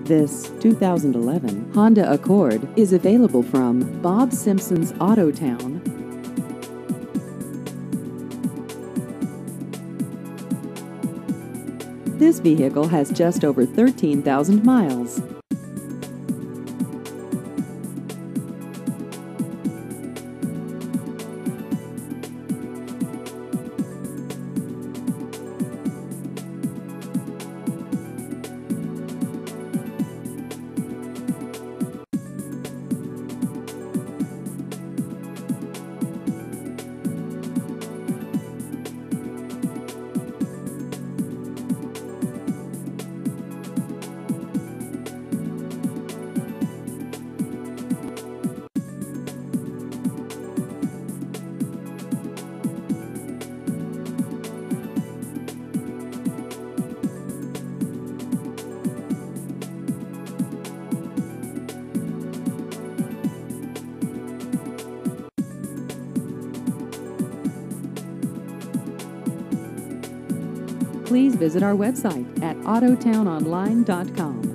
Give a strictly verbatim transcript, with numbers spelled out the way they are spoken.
This two thousand eleven Honda Accord is available from Bob Simpson's Autotown. This vehicle has just over thirteen thousand miles. Please visit our website at autotown online dot com.